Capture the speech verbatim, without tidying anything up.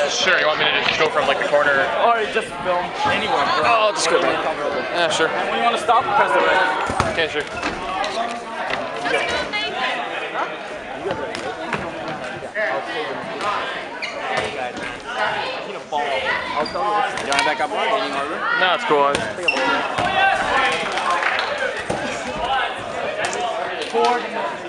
Sure, you want me to just go from like the corner? Or just film anywhere. Oh, I'll just go back. Yeah, sure. And when you want to stop, press the red. Okay, sure. I'll tell you. You want to back up more? No, it's cool. Four.